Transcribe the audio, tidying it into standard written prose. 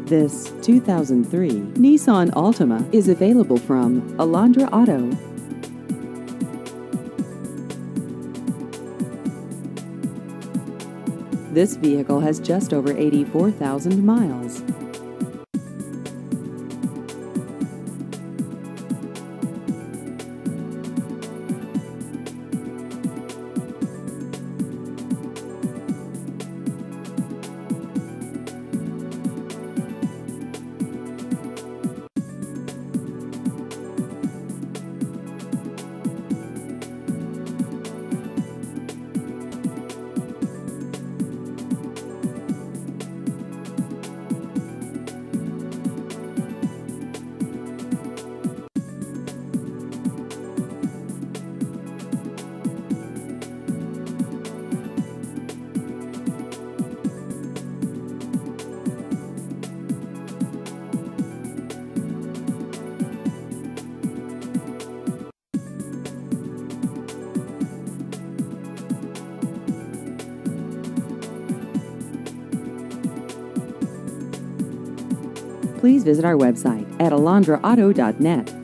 This 2003 Nissan Altima is available from Alondra Auto. This vehicle has just over 84,000 miles. Please visit our website at alondraauto.net.